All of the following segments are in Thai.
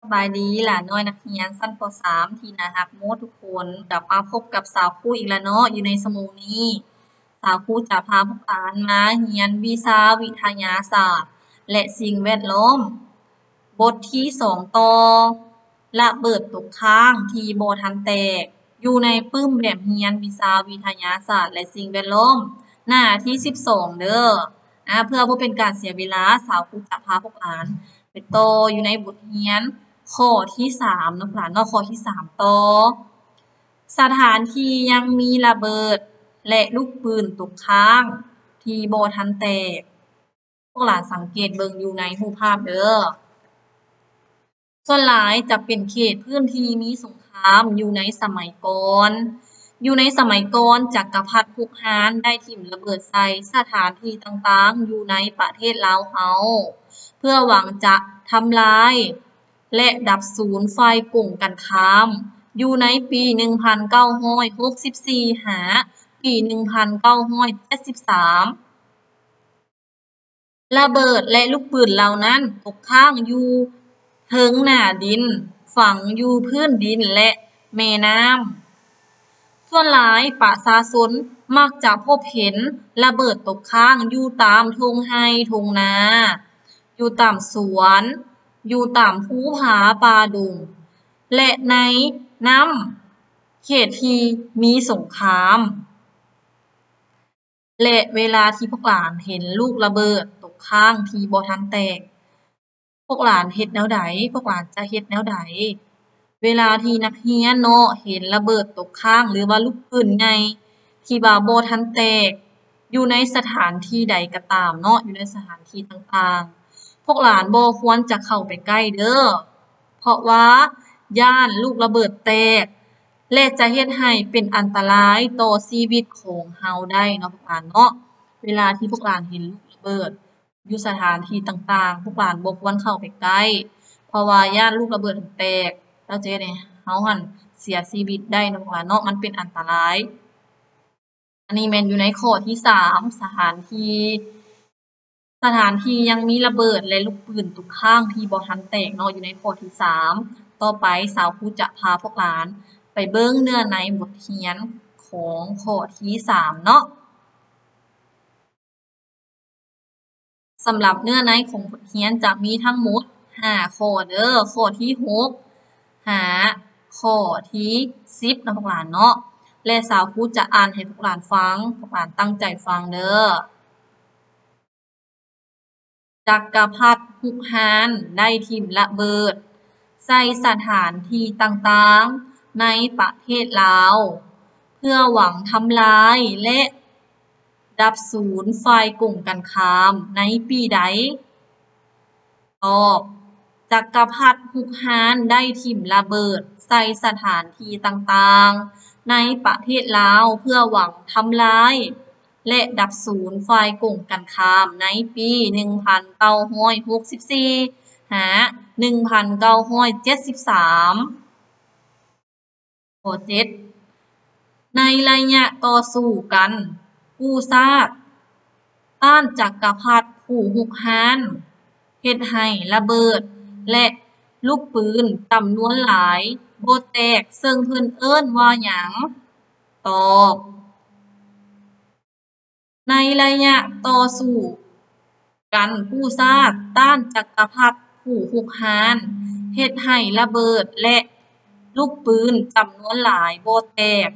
บายดีหลานน้อยนักเรียนชั้นป .3 ที่น่ารักหมดทุกคนกลับมาพบกับสาวครูอีกแล้วเนาะอยู่ในชั่วโมงนี้สาวครูจะพาพวกหลานมาเรียนวิชาวิทยาศาสตร์และสิ่งแวดล้อมบทที่2ต่อระเบิดตกค้างที่บ่ทันแตกอยู่ในปึ้มแบบเรียนวิชาวิทยาศาสตร์และสิ่งแวดล้อมหน้าที่12เด้อเพื่อบ่เป็นการเสียเวลาสาวครูจะพาพวกหลานไปต่ออยู่ในบทเรียน ข้อที่3เนาะค่ะเนาะข้อที่3ต่อสถานที่ยังมีระเบิดและลูกปืนตกค้างที่บ่ทันแตกพวกหลานสังเกตเบิ่งอยู่ในรูปภาพเด้อส่วนหลายจะเป็นเขตพื้นที่มีสงครามอยู่ในสมัยก่อนจักรพรรดิฮุกฮานได้ถิ้มระเบิดใส่สถานที่ต่างๆอยู่ในประเทศลาวเฮาเพื่อหวังจะทำลายและดับศูนย์ไฟกลุ่มกันข้ามอยู่ในปี1964หาปี1973ระเบิดและลูกปืนเหล่านั้นตกค้างอยู่เทิงหน้าดินฝังอยู่พื้นดินและแม่น้ำส่วนหลายประชาชนมักจะพบเห็นระเบิดตกค้างอยู่ตามทุ่งไร่ทุ่งนาอยู่ตามสวนอยู่ตามภูผาป่าดงและในน้ำเขตที่มีสงครามและเวลาที่พวกหลานเห็นลูกระเบิดตกค้างที่บ่ทันแตกพวกหลานเฮ็ดแนวใดพวกหลานจะเฮ็ดแนวใดเวลาที่นักเรียนเนาะเห็นระเบิดตกค้างหรือว่าลูกปืนใหญ่ที่ว่าบ่ทันแตกอยู่ในสถานที่ใดก็ตามเนาะอยู่ในสถานที่ต่างๆพวกหลานบ่ควรจะเข้าไปใกล้เด้อเพราะว่าย้านลูกระเบิดแตกและจะเฮ็ดให้เป็นอันตรายต่อชีวิตของเฮาได้เนาะพวกหลานเนาะเวลาที่พวกหลานเห็นลูกระเบิดอยู่สถานที่ต่างๆพวกหลานบ่ควรเข้าไปใกล้เพราะว่าย้านลูกระเบิดแตกแล้วจะเฮ็ดให้เฮาหั่นเสียชีวิตได้เนาะพวกหลานเนาะมันเป็นอันตรายอันนี้แม่นอยู่ในข้อที่3สถานที่ยังมีระเบิดและลูกปืนตกค้างที่บ่ทันแตกเนาะอยู่ในข้อที่3ต่อไปสาวครูจะพาพวกหลานไปเบิ่งเนื้อในบทเรียนของข้อที่3เนาะสำหรับเนื้อในของบทเรียนจะมีทั้งหมด5ข้อเด้อข้อที่6หาข้อที่10นะพวกหลานเนาะและสาวครูจะอ่านให้พวกหลานฟังพวกหลานตั้งใจฟังเด้อจักรพรรดิฮุกฮานได้ถิ้มระเบิดใส่สถานที่ต่างๆในประเทศลาวเพื่อหวังทำลายและดับศูนย์ฝ่ายกลุ่มกันข้ามในปีใดตอบจักรพรรดิฮุกฮานได้ถิ้มระเบิดใส่สถานที่ต่างๆในประเทศลาวเพื่อหวังทำลายและดับศูนย์ฝ่ายกลุ่มกันข้ามในปี1964หา1973ข้อ7ในระยะต่อสู้กันกู้ซากต้านจักรพรรดิผู้ฮุกฮานเฮ็ดให้ระเบิดและลูกปืนจำนวนหลายบ่แตกซึ่งเพิ่นเอิ้นว่าหยังตอบในระยะต่อสู้กันกู้ซากต้านจักรพรรดิผู้ฮุกฮานเฮ็ดให้ระเบิดและลูกปืนจำนวนหลายบ่แตก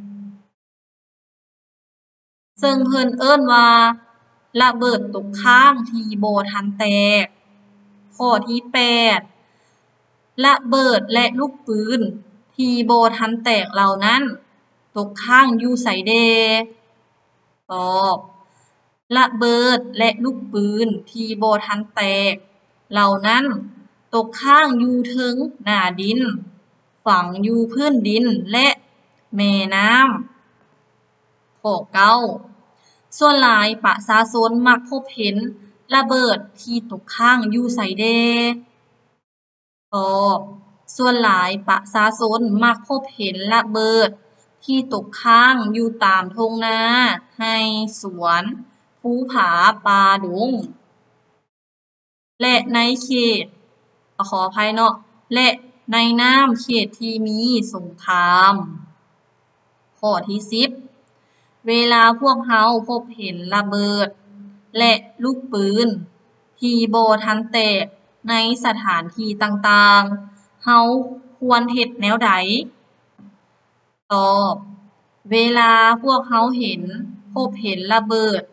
ซึ่งเพิ่นเอิ้นว่าระเบิดตกค้างที่บ่ทันแตกข้อที่8ระเบิดและลูกปืนที่บ่ทันแตกเหล่านั้นตกค้างอยู่ไสแด่ตอบระเบิดและลูกปืนที่บ่ทันแตกเหล่านั้นตกค้างอยู่เทิงหน้าดินฝังอยู่พื้นดินและแม่น้ำข้อ9ส่วนหลายประชาชนมักพบเห็นระเบิดที่ตกค้างอยู่ไสแด่ตอบส่วนหลายประชาชนมักพบเห็นระเบิดที่ตกค้างอยู่ตามทุ่งนาไร่สวนภูผาป่าดงและในเขตขออภัยเนาะและในน้ำเขตที่มีสงครามข้อที่10เวลาพวกเราพบเห็นระเบิดและลูกปืนที่บ่ทันแตกในสถานที่ต่างๆเราควรเฮ็ดแนวใดตอบเวลาพวกเราพบเห็นระเบิด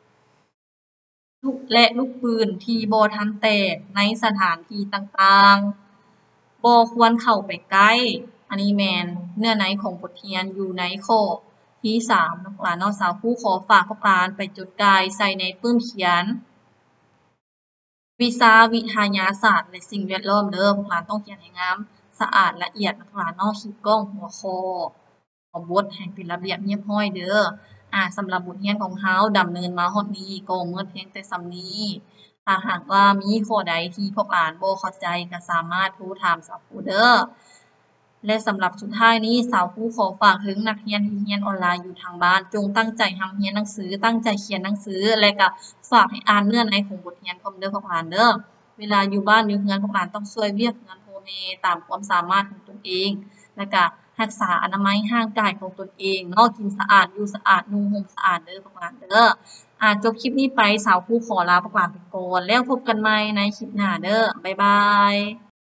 และลูกปืนที่บ่ทันแตกในสถานที่ต่างๆบ่ควรเข้าไปใกล้อันนี้แม่นเนื้อในของบทเรียนอยู่ในข้อที่3เนาะพวกหลานเนาะสาวครูขอฝากพวกหลานไปจดจ่ายใส่ในปึ้นเขียนวิชาวิทยาศาสตร์และสิ่งแวดล้อมเด้อพวกหลานต้องเขียนให้งามสะอาดละเอียดนะพวกหลานเนาะขีดก้องหัวข้อบทให้เป็นระเบียบเรียบร้อยเด้อสำหรับบทเรียนของเราดำเนินมาฮอดนี้ก็หมดเพียงแต่ส่ำนี้ถ้าหากว่ามีข้อใดที่พวกหลานบ่เข้าใจก็สามารถโทรถามสาวครูเด้อและสำหรับสุดท้ายนี้สาวครูขอฝากถึงนักเรียนที่เรียนออนไลน์อยู่ทางบ้านจงตั้งใจเราเรียนหนังสือตั้งใจเขียนหนังสือและก็ฝากให้อ่านเนื้อในของบทเรียนพร้อมเด้อพวกหลานเด้อเวลาอยู่บ้านอยู่เรือนพวกหลานต้องช่วยเวียกงานพ่อแม่ตามความสามารถของตนเองและก็รักษาอนามัยร่างกายของตนเองเนาะกินสะอาดอยู่สะอาดนุ่งห่มสะอาดเด้อพวกหลานเด้อจบคลิปนี้ไปสาวครูขอลาพวกหลานไปก่อนแล้วพบกันใหม่ในคลิปหน้าเด้อบ๊ายบาย